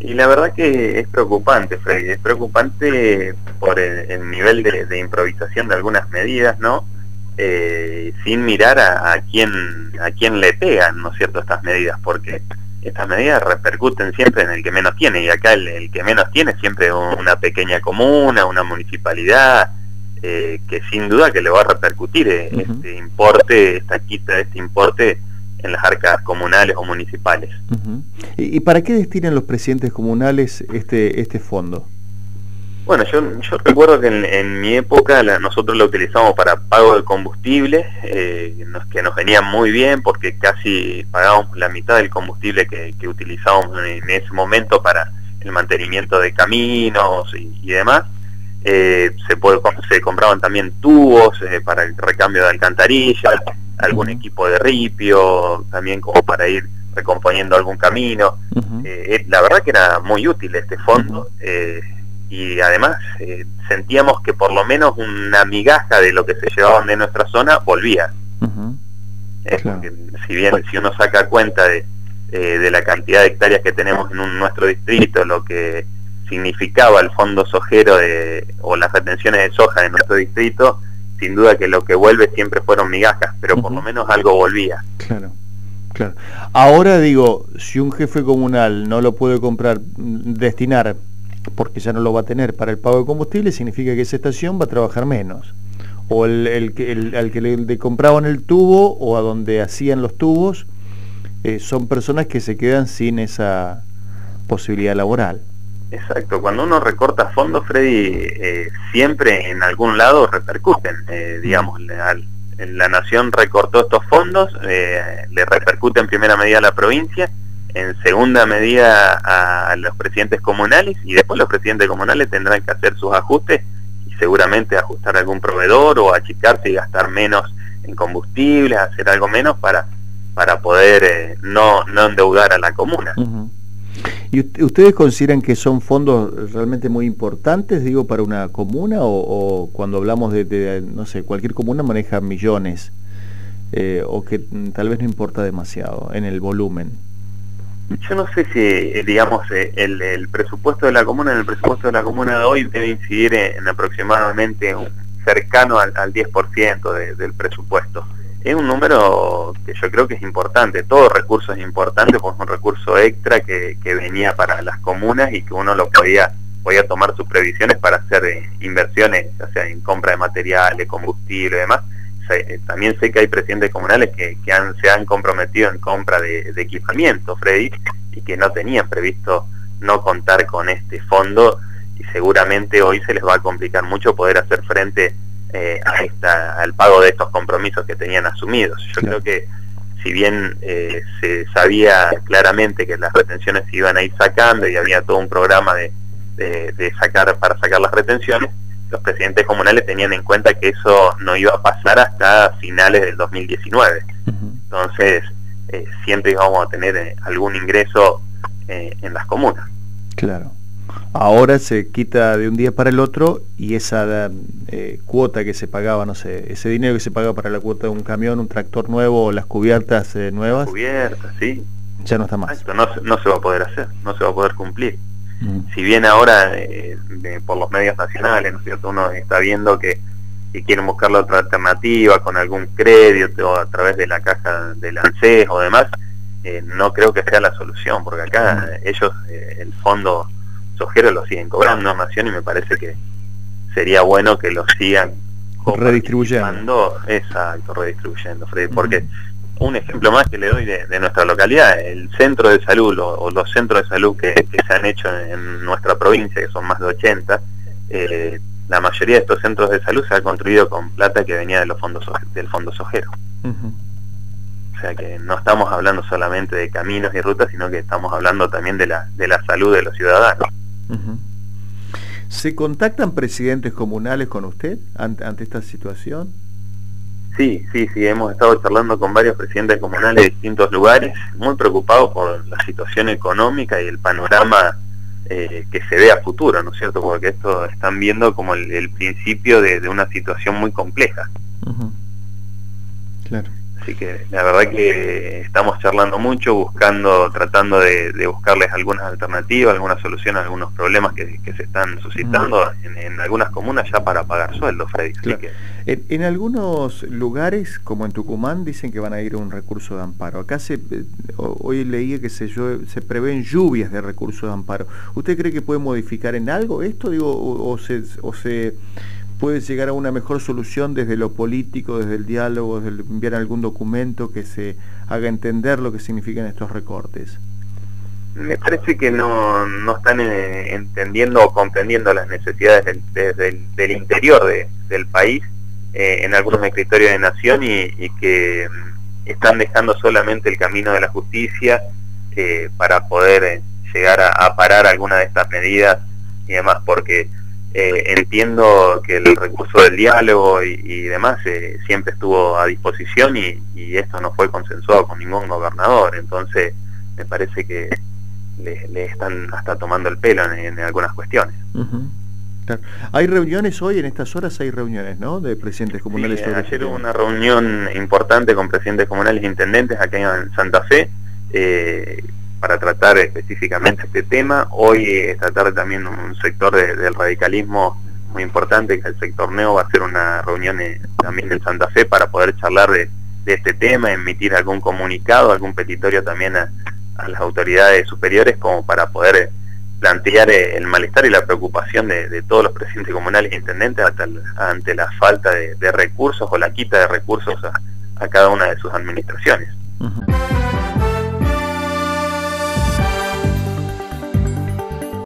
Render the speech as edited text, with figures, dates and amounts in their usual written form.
Y la verdad que es preocupante, Freddy, es preocupante por el nivel de improvisación de algunas medidas, ¿no? Sin mirar a quién le pegan, ¿no es cierto?, estas medidas, porque estas medidas repercuten siempre en el que menos tiene, y acá el que menos tiene es siempre una pequeña comuna, una municipalidad, que sin duda que le va a repercutir este importe, esta quita de este importe en las arcas comunales o municipales. ¿Y para qué destinan los presidentes comunales este fondo? Bueno, yo recuerdo que en mi época nosotros lo utilizamos para pago de combustible, que nos venía muy bien porque casi pagábamos la mitad del combustible que utilizábamos en ese momento para el mantenimiento de caminos y demás. Se compraban también tubos para el recambio de alcantarillas, algún equipo de ripio, también como para ir recomponiendo algún camino. La verdad que era muy útil este fondo, y además sentíamos que por lo menos una migaja de lo que se llevaban de nuestra zona volvía. Porque si uno saca cuenta de la cantidad de hectáreas que tenemos en nuestro distrito, lo que significaba el fondo sojero o las retenciones de soja de nuestro distrito, sin duda que lo que vuelve siempre fueron migajas, pero por lo menos algo volvía. Claro. Ahora digo, si un jefe comunal no lo puede destinar, porque ya no lo va a tener para el pago de combustible, significa que esa estación va a trabajar menos. O al que le compraban el tubo o a donde hacían los tubos, son personas que se quedan sin esa posibilidad laboral. Exacto, cuando uno recorta fondos, Freddy, siempre en algún lado repercuten. Digamos, la nación recortó estos fondos, le repercute en primera medida a la provincia, en segunda medida a los presidentes comunales, y después los presidentes comunales tendrán que hacer sus ajustes y seguramente ajustar a algún proveedor o achicarse y gastar menos en combustible, hacer algo menos para poder no endeudar a la comuna. ¿Y ustedes consideran que son fondos realmente muy importantes, digo, para una comuna, o cuando hablamos de no sé, cualquier comuna maneja millones, o que tal vez no importa demasiado en el volumen? Yo no sé si, digamos, el presupuesto de la comuna, en el presupuesto de la comuna de hoy debe incidir en aproximadamente cercano al 10% del presupuesto. Es un número que yo creo que es importante. Todo recurso es importante, porque es un recurso extra que venía para las comunas y que uno lo podía tomar sus previsiones para hacer inversiones, ya sea en compra de materiales, combustible y demás. También sé que hay presidentes comunales que se han comprometido en compra de equipamiento, Freddy, y que no tenían previsto no contar con este fondo, y seguramente hoy se les va a complicar mucho poder hacer frente al pago de estos compromisos que tenían asumidos. Yo creo que si bien se sabía claramente que las retenciones se iban a ir sacando y había todo un programa para sacar las retenciones, los presidentes comunales tenían en cuenta que eso no iba a pasar hasta finales del 2019. Entonces siempre íbamos a tener algún ingreso en las comunas. Claro. Ahora se quita de un día para el otro, y esa cuota que se pagaba, no sé, ese dinero que se paga para la cuota de un camión, un tractor nuevo, o las cubiertas nuevas, las cubiertas, sí, ya no está más. Esto no se va a poder hacer, no se va a poder cumplir. Si bien ahora por los medios nacionales, ¿no es cierto?, uno está viendo que quieren buscar la otra alternativa con algún crédito a través de la caja del ANSES o demás, no creo que sea la solución, porque acá ellos el fondo sojero lo siguen cobrando Nación, y me parece que sería bueno que lo sigan redistribuyendo. Exacto, redistribuyendo, Freddy, porque un ejemplo más que le doy de nuestra localidad, el centro de salud o los centros de salud que se han hecho en nuestra provincia, que son más de 80, la mayoría de estos centros de salud se ha construido con plata que venía del fondo sojero. O sea que no estamos hablando solamente de caminos y rutas, sino que estamos hablando también de la salud de los ciudadanos. ¿Se contactan presidentes comunales con usted ante esta situación? Sí, hemos estado charlando con varios presidentes comunales de distintos lugares, muy preocupados por la situación económica y el panorama que se ve a futuro, ¿no es cierto? Porque esto están viendo como el principio de una situación muy compleja. Claro. Así que la verdad que estamos charlando mucho, tratando de buscarles algunas alternativas, algunas soluciones a algunos problemas que se están suscitando en algunas comunas ya para pagar sueldos, Freddy. Claro. En algunos lugares, como en Tucumán, dicen que van a ir a un recurso de amparo. Acá hoy leí que se prevén lluvias de recursos de amparo. ¿Usted cree que puede modificar en algo esto, digo, o se puede llegar a una mejor solución desde lo político, desde el diálogo, desde enviar algún documento que se haga entender lo que significan estos recortes? Me parece que no están entendiendo o comprendiendo las necesidades del interior del país en algunos escritorios de nación y que están dejando solamente el camino de la justicia para poder llegar a parar alguna de estas medidas y demás, porque entiendo que el recurso del diálogo y demás siempre estuvo a disposición y esto no fue consensuado con ningún gobernador, entonces me parece que le están hasta tomando el pelo en algunas cuestiones. Claro. Hay reuniones hoy, en estas horas hay reuniones, ¿no?, de presidentes comunales. Sí, ayer hubo una reunión importante con presidentes comunales e intendentes acá en Santa Fe, para tratar específicamente este tema. Hoy esta tarde también un sector del radicalismo muy importante, que es el sector Neo, va a hacer una reunión también en Santa Fe para poder charlar de este tema, emitir algún comunicado, algún petitorio también a las autoridades superiores, como para poder plantear el malestar y la preocupación de todos los presidentes comunales e intendentes ante la falta de recursos o la quita de recursos a cada una de sus administraciones.